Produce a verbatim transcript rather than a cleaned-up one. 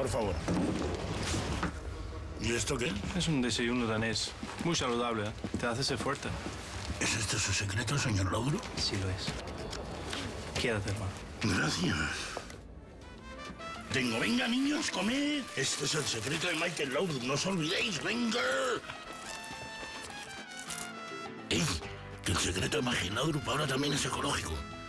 por favor. ¿Y esto qué? Es un desayuno danés. Muy saludable, ¿eh? Te hace ser fuerte. ¿Es esto su secreto, señor Lauro? Sí lo es. Quédate, hermano. Gracias. Tengo, venga, niños, comed. Este es el secreto de Michael Lauro, no os olvidéis, venga. ¡Ey! Que el secreto de Michael Lauro ahora también es ecológico.